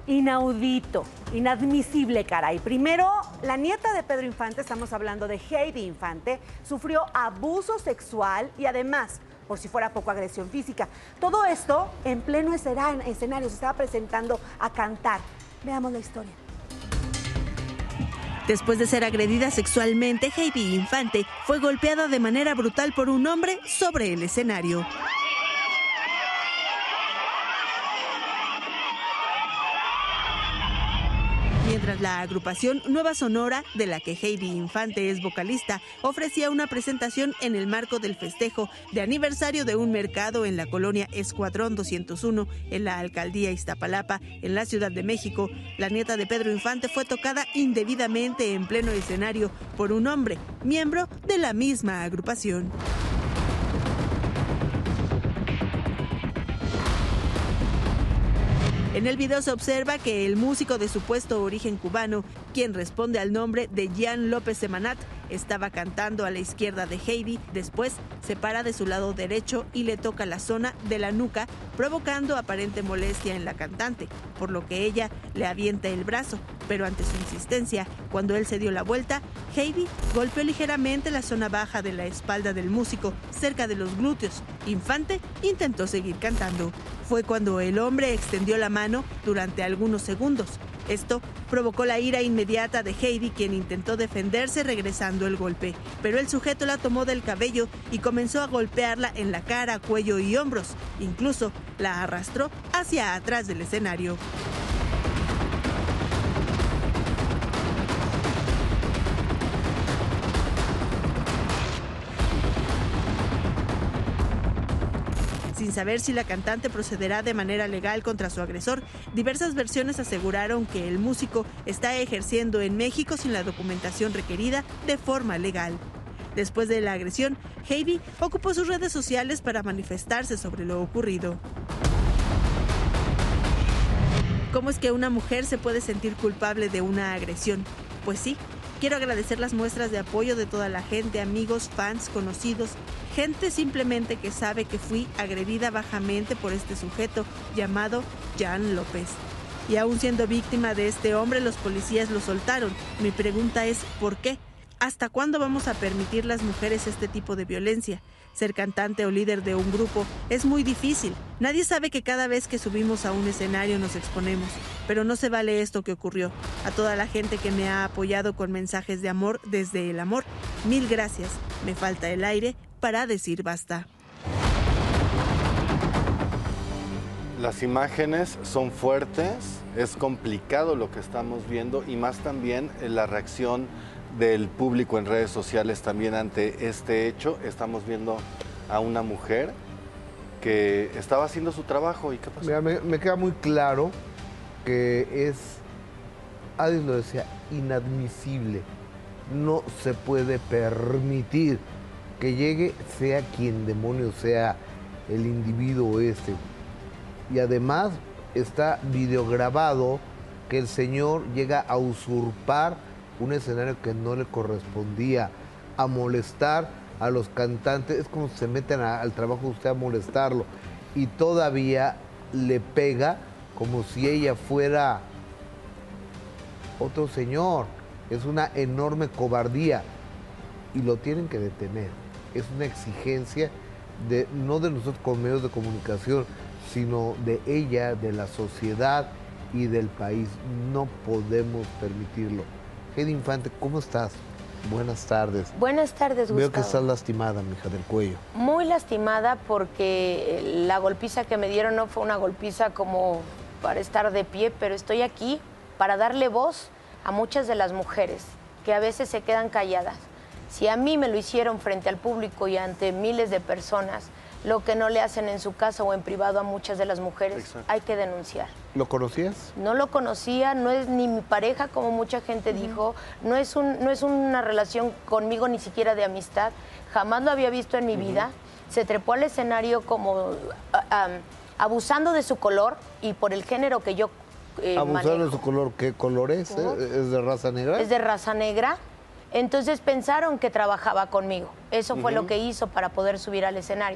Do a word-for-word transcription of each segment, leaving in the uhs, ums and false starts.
Inaudito, inadmisible, caray. Primero, la nieta de Pedro Infante, estamos hablando de Heidi Infante, sufrió abuso sexual y además, por si fuera poco, agresión física. Todo esto en pleno escenario, se estaba presentando a cantar. Veamos la historia. Después de ser agredida sexualmente, Heidi Infante fue golpeada de manera brutal por un hombre sobre el escenario. Mientras la agrupación Nueva Sonora, de la que Heidi Infante es vocalista, ofrecía una presentación en el marco del festejo de aniversario de un mercado en la colonia Escuadrón doscientos uno, en la alcaldía Iztapalapa, en la Ciudad de México, la nieta de Pedro Infante fue tocada indebidamente en pleno escenario por un hombre, miembro de la misma agrupación. En el video se observa que el músico de supuesto origen cubano, quien responde al nombre de Jean López Semanat, estaba cantando a la izquierda de Heidi. Después se para de su lado derecho y le toca la zona de la nuca, provocando aparente molestia en la cantante, por lo que ella le avienta el brazo. Pero ante su insistencia, cuando él se dio la vuelta, Heidi golpeó ligeramente la zona baja de la espalda del músico, cerca de los glúteos. Infante intentó seguir cantando. Fue cuando el hombre extendió la mano durante algunos segundos. Esto provocó la ira inmediata de Heidi, quien intentó defenderse regresando el golpe. Pero el sujeto la tomó del cabello y comenzó a golpearla en la cara, cuello y hombros. Incluso la arrastró hacia atrás del escenario. Sin saber si la cantante procederá de manera legal contra su agresor, diversas versiones aseguraron que el músico está ejerciendo en México sin la documentación requerida de forma legal. Después de la agresión, Heidi ocupó sus redes sociales para manifestarse sobre lo ocurrido. ¿Cómo es que una mujer se puede sentir culpable de una agresión? Pues sí. Quiero agradecer las muestras de apoyo de toda la gente, amigos, fans, conocidos, gente simplemente que sabe que fui agredida bajamente por este sujeto llamado Jean López. Y aún siendo víctima de este hombre, los policías lo soltaron. Mi pregunta es, ¿por qué? ¿Hasta cuándo vamos a permitir las mujeres este tipo de violencia? Ser cantante o líder de un grupo es muy difícil. Nadie sabe que cada vez que subimos a un escenario nos exponemos. Pero no se vale esto que ocurrió. A toda la gente que me ha apoyado con mensajes de amor desde el amor, mil gracias. Me falta el aire para decir basta. Las imágenes son fuertes, es complicado lo que estamos viendo y más también la reacción del público en redes sociales también ante este hecho. Estamos viendo a una mujer que estaba haciendo su trabajo. ¿Y qué pasó? Mira, me, me queda muy claro que es, Adis lo decía, inadmisible. No se puede permitir que llegue, sea quien demonio sea el individuo este. Y además está videograbado que el señor llega a usurpar un escenario que no le correspondía, a molestar a los cantantes. Es como si se meten a, al trabajo de usted a molestarlo y todavía le pega como si ella fuera otro señor. Es una enorme cobardía y lo tienen que detener. Es una exigencia de, no de nosotros como medios de comunicación, sino de ella, de la sociedad y del país. No podemos permitirlo. Heidi Infante, ¿cómo estás? Buenas tardes. Buenas tardes, Gustavo. Veo que estás lastimada, mija, del cuello. Muy lastimada porque la golpiza que me dieron no fue una golpiza como para estar de pie, pero estoy aquí para darle voz a muchas de las mujeres que a veces se quedan calladas. Si a mí me lo hicieron frente al público y ante miles de personas, lo que no le hacen en su casa o en privado a muchas de las mujeres, exacto, hay que denunciar. ¿Lo conocías? No lo conocía, no es ni mi pareja, como mucha gente uh-huh. dijo, no es, un, no es una relación conmigo ni siquiera de amistad, jamás lo había visto en mi uh-huh. vida. Se trepó al escenario como uh, um, abusando de su color y por el género que yo eh, ¿Abusando manejo. de su color? ¿Qué color es? Uh-huh. ¿Es de raza negra? Es de raza negra. Entonces pensaron que trabajaba conmigo. Eso fue uh-huh. lo que hizo para poder subir al escenario.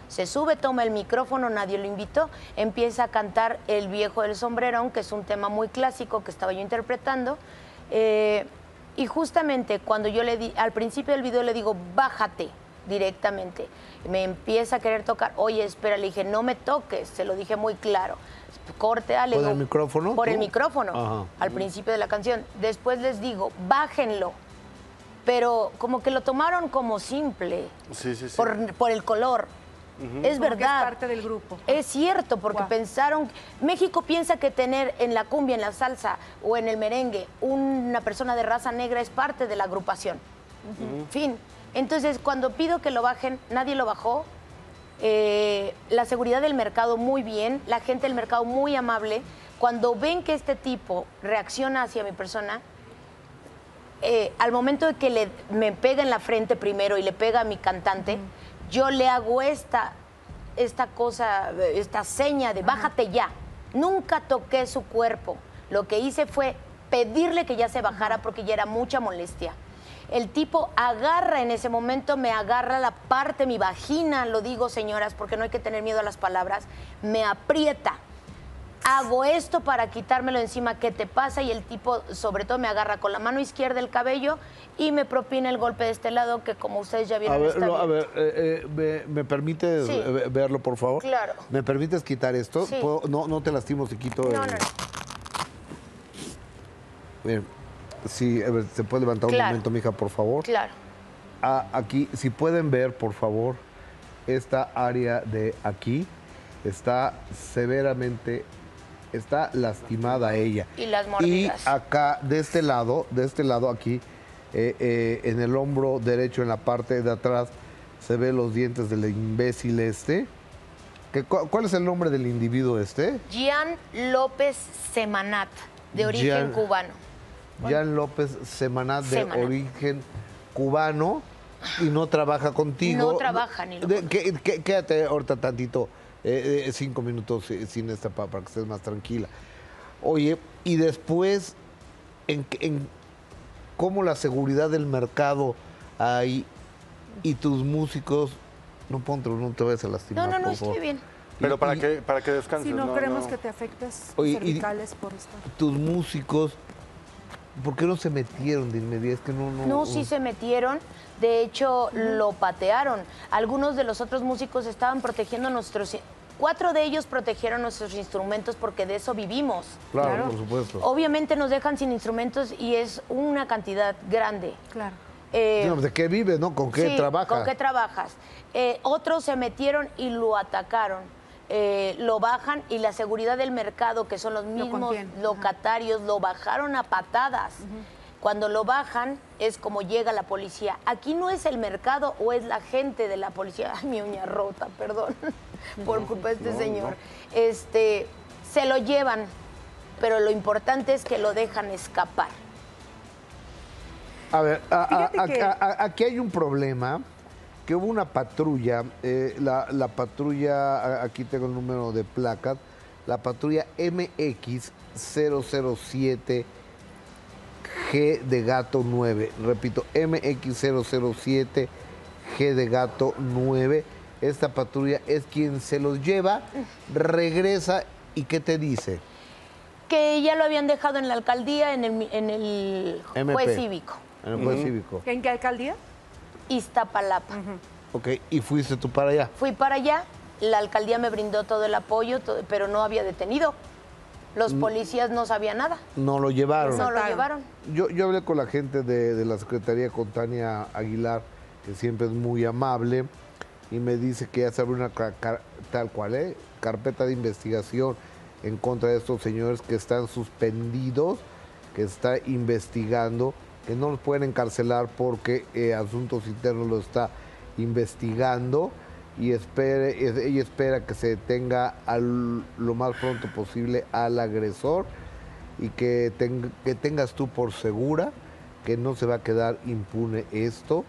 Se sube, toma el micrófono, nadie lo invitó, empieza a cantar El viejo del sombrerón, que es un tema muy clásico que estaba yo interpretando. Eh, y justamente cuando yo le di, al principio del video le digo, bájate directamente. Me empieza a querer tocar, oye, espera, le dije, no me toques, se lo dije muy claro. Corte, le ¿Por digo, el micrófono? Por ¿Tú? el micrófono, Ajá. al principio de la canción. Después les digo, bájenlo. Pero como que lo tomaron como simple, Sí, sí, sí. Por, por el color. Como Es que es verdad. parte del grupo. Es cierto, porque Guau. pensaron... México piensa que tener en la cumbia, en la salsa o en el merengue una persona de raza negra es parte de la agrupación. Fin. Entonces, cuando pido que lo bajen, nadie lo bajó. Eh, la seguridad del mercado muy bien, la gente del mercado muy amable. Cuando ven que este tipo reacciona hacia mi persona, eh, al momento de que le, me pega en la frente primero y le pega a mi cantante, uh-huh. yo le hago esta, esta cosa, esta seña de bájate uh-huh. ya. Nunca toqué su cuerpo. Lo que hice fue pedirle que ya se bajara uh-huh. porque ya era mucha molestia. El tipo agarra en ese momento, me agarra la parte, mi vagina, lo digo señoras, porque no hay que tener miedo a las palabras, me aprieta. Hago esto para quitármelo encima, ¿qué te pasa? Y el tipo, sobre todo, me agarra con la mano izquierda el cabello y me propina el golpe de este lado, que como ustedes ya vieron, a ver, está no, bien. a ver eh, eh, ¿me, ¿me permites Sí. verlo, por favor? Claro. ¿Me permites quitar esto? Sí. ¿Puedo? No, no te lastimo si quito... No, el... no, no. Bien. Sí, a ver, ¿se puede levantar Claro. un momento, mija, por favor? Claro. Ah, aquí, si pueden ver, por favor, esta área de aquí está severamente, está lastimada ella. Y las Y mordidas. acá, de este lado, de este lado aquí, eh, eh, en el hombro derecho, en la parte de atrás, se ven los dientes del imbécil este. ¿Qué, cu ¿Cuál es el nombre del individuo este? Gian López Semanat, de origen Gian- cubano. Jean López Semanat, de Semanat. origen cubano, y no trabaja contigo. No trabaja, ni lo De- conozco. que- que- Quédate ahorita tantito, eh, eh, cinco minutos eh, sin esta pa- para que estés más tranquila. Oye, y después, en, en cómo la seguridad del mercado ahí y tus músicos, no ponte, no te vayas a lastimar, No, no, no, por estoy favor. bien. Pero Y- para y que, para que descanses. Si no, no, queremos no. que te afectes Oye, y- cervicales por estar. Tus músicos, ¿por qué no se metieron de inmediato? Es que no, no, No, sí se metieron. De hecho, lo patearon. Algunos de los otros músicos estaban protegiendo nuestros... Cuatro de ellos protegieron nuestros instrumentos porque de eso vivimos. Claro, Claro. por supuesto. Obviamente nos dejan sin instrumentos y es una cantidad grande. Claro. Eh, Sí, no, ¿de qué vives, no? ¿Con qué sí, trabajas? ¿con qué trabajas? Eh, otros se metieron y lo atacaron. Eh, lo bajan y la seguridad del mercado, que son los mismos contienen. locatarios, lo bajaron a patadas. Cuando lo bajan es como llega la policía. Aquí no es el mercado o es la gente de la policía. Ay, mi uña rota, perdón, por culpa de este no, señor. Este, se lo llevan, pero lo importante es que lo dejan escapar. A ver, a- a- Fíjate a- que- a- a- aquí hay un problema, que hubo una patrulla, eh, la, la patrulla, a- aquí tengo el número de placas, la patrulla M X cero cero siete G de gato nueve, repito, M X cero cero siete G de gato nueve, esta patrulla es quien se los lleva, regresa y ¿qué te dice? Que ya lo habían dejado en la alcaldía, en el, en el M P. juez cívico, En el juez cívico. ¿En qué alcaldía? Iztapalapa. Ok, y fuiste tú para allá. Fui para allá, la alcaldía me brindó todo el apoyo, todo- pero no había detenido. Los policías no sabían nada, No lo llevaron. no lo Soltaron. llevaron. Yo, yo hablé con la gente de, de la Secretaría, con Tania Aguilar, que siempre es muy amable, y me dice que ya se abre una ca- car- tal cual, ¿eh? carpeta de investigación en contra de estos señores que están suspendidos, que está investigando, que no los pueden encarcelar porque eh, Asuntos Internos lo está investigando, y espere, eh, ella espera que se detenga al- lo más pronto posible al agresor, y que, ten- que tengas tú por segura que no se va a quedar impune esto.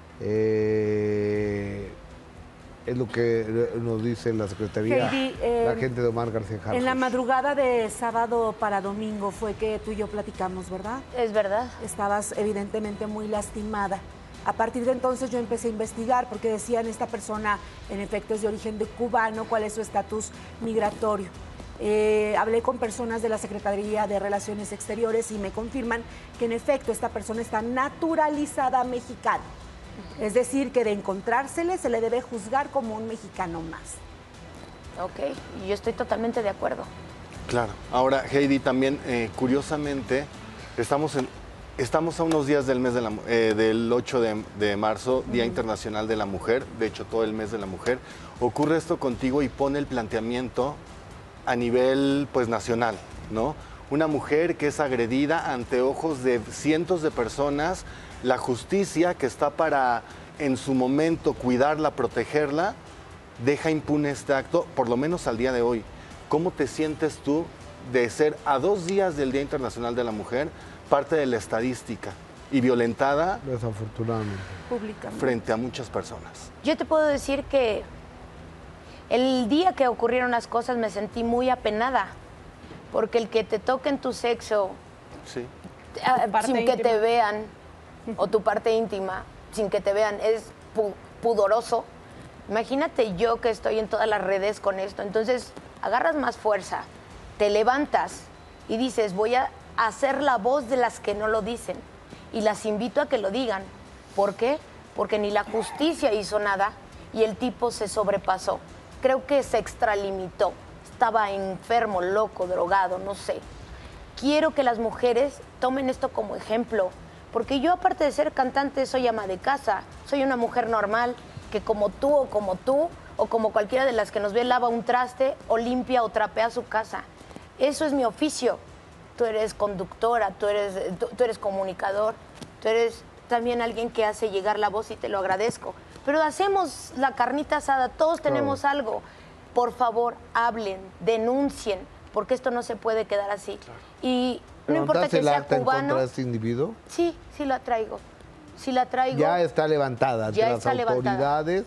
Eh, es lo que nos dice la Secretaría, Heidi, eh, la gente de Omar García Harfuch. En la madrugada de sábado para domingo fue que tú y yo platicamos, ¿verdad? Es verdad. Estabas evidentemente muy lastimada. A partir de entonces yo empecé a investigar porque decían esta persona en efecto es de origen de cubano, cuál es su estatus migratorio. Eh, hablé con personas de la Secretaría de Relaciones Exteriores y me confirman que en efecto esta persona está naturalizada mexicana. Es decir, que de encontrársele se le debe juzgar como un mexicano más. Ok, y yo estoy totalmente de acuerdo. Claro. Ahora, Heidi, también, eh, curiosamente, estamos, en, estamos a unos días del mes de la, eh, del ocho de, de marzo, Día uh-huh. Internacional de la Mujer, de hecho todo el mes de la mujer. Ocurre esto contigo y pone el planteamiento a nivel pues nacional, ¿no? Una mujer que es agredida ante ojos de cientos de personas, la justicia que está para en su momento cuidarla, protegerla, deja impune este acto, por lo menos al día de hoy. ¿Cómo te sientes tú de ser a dos días del Día Internacional de la Mujer parte de la estadística y violentada desafortunadamente públicamente frente a muchas personas? Yo te puedo decir que el día que ocurrieron las cosas me sentí muy apenada, porque el que te toquen tu sexo sí. uh, sin que te vean, o tu parte íntima, sin que te vean, es pu pudoroso. Imagínate yo que estoy en todas las redes con esto, entonces agarras más fuerza, te levantas y dices, voy a hacer la voz de las que no lo dicen, y las invito a que lo digan. ¿Por qué? Porque ni la justicia hizo nada y el tipo se sobrepasó. Creo que se extralimitó, estaba enfermo, loco, drogado, no sé. Quiero que las mujeres tomen esto como ejemplo, porque yo, aparte de ser cantante, soy ama de casa, soy una mujer normal que como tú o como tú o como cualquiera de las que nos ve lava un traste o limpia o trapea su casa. Eso es mi oficio. Tú eres conductora, tú eres, tú, tú eres comunicador, tú eres también alguien que hace llegar la voz y te lo agradezco. Pero hacemos la carnita asada, todos tenemos claro. algo. Por favor, hablen, denuncien, porque esto no se puede quedar así. Claro. Y no importa que sea acta cubano. En contra de este individuo? Sí, sí la traigo. Sí la traigo. Ya está levantada ante ya las está autoridades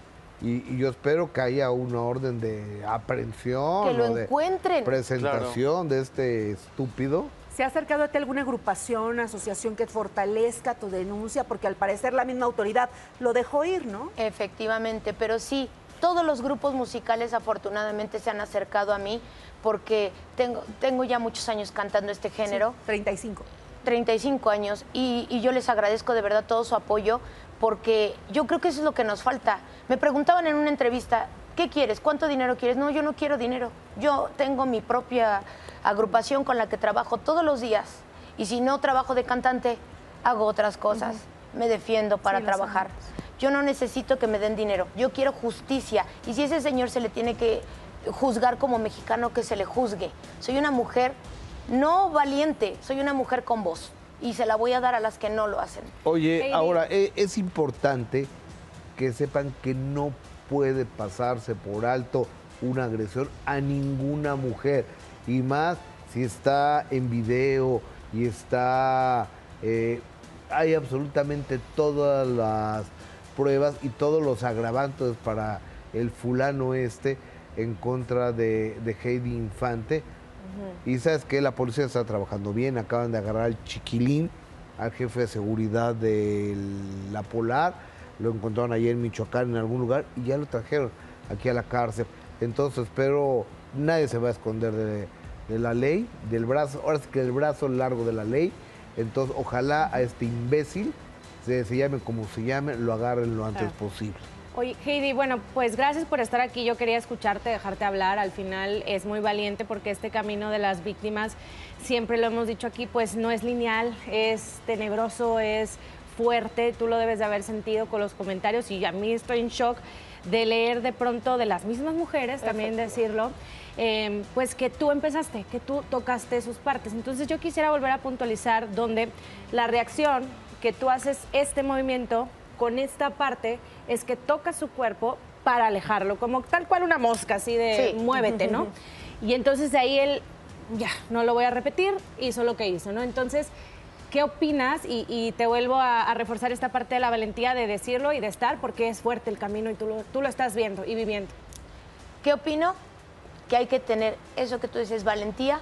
y, y yo espero que haya una orden de aprehensión. Que lo o encuentren. De presentación claro. de este estúpido. ¿Se ha acercado a ti alguna agrupación, asociación que fortalezca tu denuncia? Porque al parecer la misma autoridad lo dejó ir, ¿no? Efectivamente, pero sí, todos los grupos musicales afortunadamente se han acercado a mí porque tengo, tengo ya muchos años cantando este género. Sí, treinta y cinco. treinta y cinco años y, y yo les agradezco de verdad todo su apoyo porque yo creo que eso es lo que nos falta. Me preguntaban en una entrevista, ¿qué quieres? ¿Cuánto dinero quieres? No, yo no quiero dinero. Yo tengo mi propia agrupación con la que trabajo todos los días y si no trabajo de cantante, hago otras cosas. Uh-huh. Me defiendo para sí, trabajar. Yo no necesito que me den dinero, yo quiero justicia y si ese señor se le tiene que juzgar como mexicano, que se le juzgue. Soy una mujer no valiente, soy una mujer con voz y se la voy a dar a las que no lo hacen. Oye, hey, ahora es importante que sepan que no puede pasarse por alto una agresión a ninguna mujer y más si está en video y está eh, hay absolutamente todas las pruebas y todos los agravantes para el fulano este en contra de, de Heidi Infante. Uh-huh. Y sabes que la policía está trabajando bien, acaban de agarrar al chiquilín, al jefe de seguridad de la Polar, lo encontraron ayer en Michoacán en algún lugar y ya lo trajeron aquí a la cárcel. Entonces espero, nadie se va a esconder de, de la ley, del brazo, ahora sí que el brazo largo de la ley. Entonces ojalá a este imbécil, se, se llame como se llame, lo agarren lo antes ah. posible. Oye, Heidi, bueno, pues gracias por estar aquí. Yo quería escucharte, dejarte hablar. Al final es muy valiente porque este camino de las víctimas, siempre lo hemos dicho aquí, pues no es lineal, es tenebroso, es fuerte. Tú lo debes de haber sentido con los comentarios y a mí estoy en shock de leer de pronto de las mismas mujeres, también decirlo, eh, pues que tú empezaste, que tú tocaste sus partes. Entonces yo quisiera volver a puntualizar donde la reacción que tú haces este movimiento con esta parte es que tocas su cuerpo para alejarlo, como tal cual una mosca, así de sí. muévete, ¿no? Y entonces de ahí él, ya, no lo voy a repetir, hizo lo que hizo, ¿no? Entonces, ¿qué opinas? Y, y te vuelvo a, a reforzar esta parte de la valentía de decirlo y de estar, porque es fuerte el camino y tú lo, tú lo estás viendo y viviendo. ¿Qué opino? Que hay que tener eso que tú dices, valentía,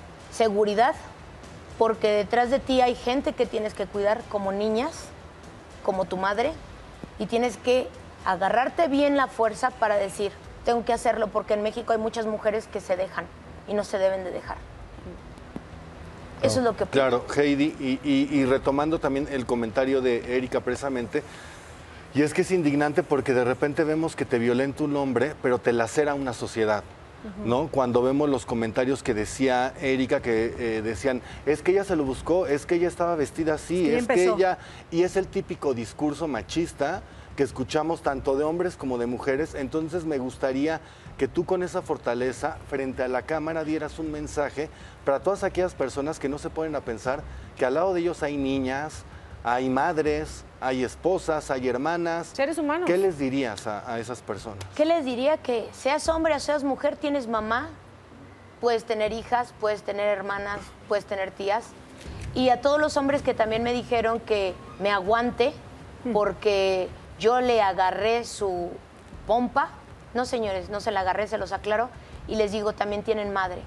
seguridad, porque detrás de ti hay gente que tienes que cuidar como niñas, como tu madre y tienes que agarrarte bien la fuerza para decir, tengo que hacerlo porque en México hay muchas mujeres que se dejan y no se deben de dejar. Eso es lo que... Claro, Heidi, y, y, y retomando también el comentario de Erika precisamente, y es que es indignante porque de repente vemos que te violenta un hombre, pero te lacera una sociedad. ¿No? Cuando vemos los comentarios que decía Erika, que eh, decían, es que ella se lo buscó, es que ella estaba vestida así, Sí, es empezó. que ella... Y es el típico discurso machista que escuchamos tanto de hombres como de mujeres. Entonces me gustaría que tú con esa fortaleza, frente a la cámara, dieras un mensaje para todas aquellas personas que no se ponen a pensar que al lado de ellos hay niñas, hay madres, hay esposas, hay hermanas. Seres humanos. ¿Qué les dirías a, a esas personas? ¿Qué les diría? Que seas hombre o seas mujer, tienes mamá, puedes tener hijas, puedes tener hermanas, puedes tener tías. Y a todos los hombres que también me dijeron que me aguante porque yo le agarré su pompa. No, señores, no se la agarré, se los aclaro. Y les digo, también tienen madre.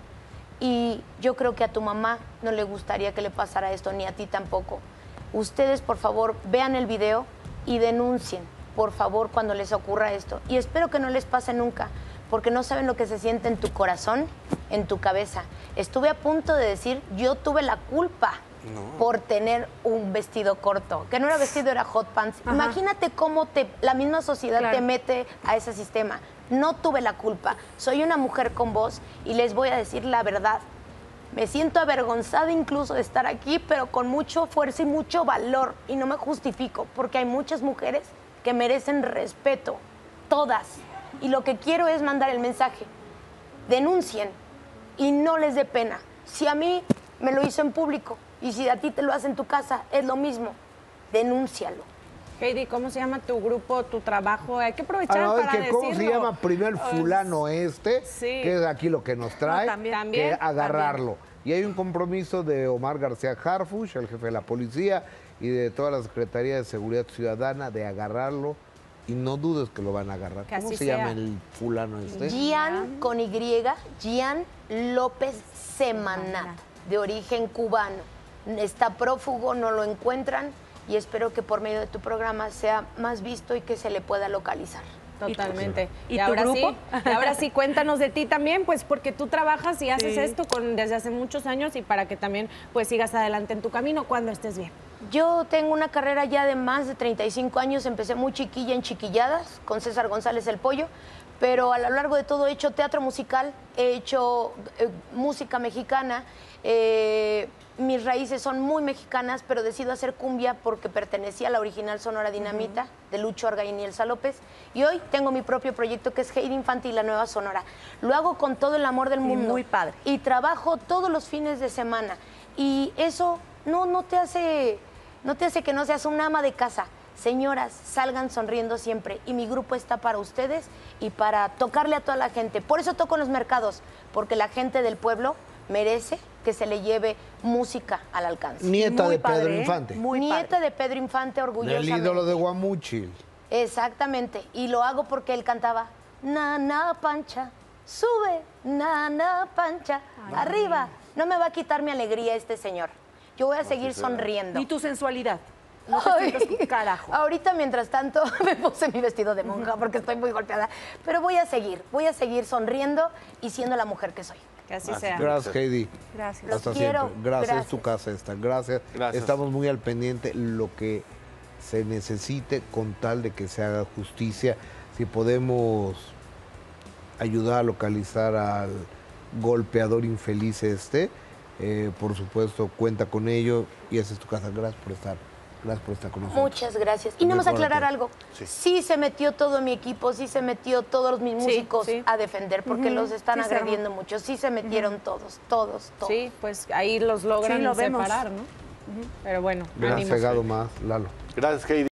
Y yo creo que a tu mamá no le gustaría que le pasara esto, ni a ti tampoco. Ustedes, por favor, vean el video y denuncien, por favor, cuando les ocurra esto. Y espero que no les pase nunca, porque no saben lo que se siente en tu corazón, en tu cabeza. Estuve a punto de decir, yo tuve la culpa no. por tener un vestido corto, que no era vestido, era hot pants. Ajá. Imagínate cómo te, la misma sociedad claro. te mete a ese sistema. No tuve la culpa. Soy una mujer con voz y les voy a decir la verdad. Me siento avergonzada incluso de estar aquí, pero con mucha fuerza y mucho valor. Y no me justifico, porque hay muchas mujeres que merecen respeto. Todas. Y lo que quiero es mandar el mensaje. Denuncien y no les dé pena. Si a mí me lo hizo en público y si a ti te lo hace en tu casa, es lo mismo. Denúncialo. Heidi, ¿cómo se llama tu grupo, tu trabajo? Hay que aprovechar ah, no, para es que decirlo. ¿Cómo se llama primero fulano este? Sí. Que es aquí lo que nos trae, no, también, que agarrarlo. También. Y hay un compromiso de Omar García Harfuch, el jefe de la policía, y de toda la Secretaría de Seguridad Ciudadana, de agarrarlo. Y no dudes que lo van a agarrar. Que ¿Cómo se sea. llama el fulano este? Gian, con Y, Gian López Semanat, de origen cubano. Está prófugo, no lo encuentran. Y espero que por medio de tu programa sea más visto y que se le pueda localizar. Totalmente. ¿Y, y, tu ahora grupo? Sí, y ahora sí, cuéntanos de ti también, pues porque tú trabajas y haces sí. esto con, desde hace muchos años y para que también pues sigas adelante en tu camino cuando estés bien. Yo tengo una carrera ya de más de treinta y cinco años, empecé muy chiquilla en Chiquilladas, con César González el Pollo, pero a lo largo de todo he hecho teatro musical, he hecho eh, música mexicana, eh, mis raíces son muy mexicanas, pero decido hacer cumbia porque pertenecía a la original Sonora Dinamita, uh-huh. de Lucho Argaín y Elsa López. Y hoy tengo mi propio proyecto que es Heidi Infante y la Nueva Sonora. Lo hago con todo el amor del mundo. Muy padre. Y trabajo todos los fines de semana. Y eso no, no, te hace, no te hace que no seas una ama de casa. Señoras, salgan sonriendo siempre. Y mi grupo está para ustedes y para tocarle a toda la gente. Por eso toco en los mercados, porque la gente del pueblo merece que se le lleve música al alcance. Nieta Muy de padre, Pedro ¿eh? Infante. Muy Nieta padre. de Pedro Infante, orgullosamente. Del ídolo de Guamúchil. Exactamente. Y lo hago porque él cantaba, Nana Pancha, sube, Nana Pancha, Ay, arriba. No me va a quitar mi alegría este señor. Yo voy a no, seguir sí, sonriendo. Ni tu sensualidad. No te Ay, sientas un carajo. Ahorita, mientras tanto, me puse mi vestido de monja porque estoy muy golpeada. Pero voy a seguir, voy a seguir sonriendo y siendo la mujer que soy. Que así Así sea. Gracias, Heidi. Gracias. Hasta Los quiero. siempre. Gracias, Gracias. es tu casa esta. Gracias. Gracias. Estamos muy al pendiente lo que se necesite con tal de que se haga justicia. Si podemos ayudar a localizar al golpeador infeliz este, eh, por supuesto, cuenta con ello y esa es tu casa. Gracias por estar. Gracias por estar con nosotros. Muchas gracias. Y nada más aclarar algo. Sí. sí se metió todo mi equipo, sí se metió todos mis músicos sí, sí. a defender, porque Uh-huh. los están Sí, se agrediendo mucho. Sí se metieron uh-huh. todos, todos, todos. Sí, pues ahí los logran Sí, lo vemos. separar, ¿no? Uh-huh. Pero bueno, Me has ánimos. pegado más, Lalo. Gracias, Heidi.